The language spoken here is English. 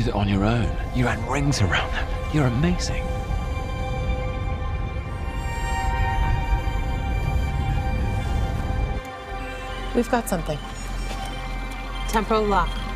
it on your own. You ran rings around them. You're amazing. We've got something. Temporal lock.